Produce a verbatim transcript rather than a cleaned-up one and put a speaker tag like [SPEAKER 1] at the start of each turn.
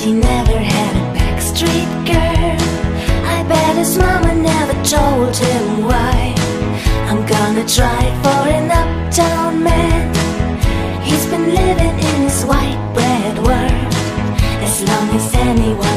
[SPEAKER 1] he never had a backstreet girl. I bet his mama never told him why. I'm gonna try for an uptown man. He's been living in his white bread world as long as anyone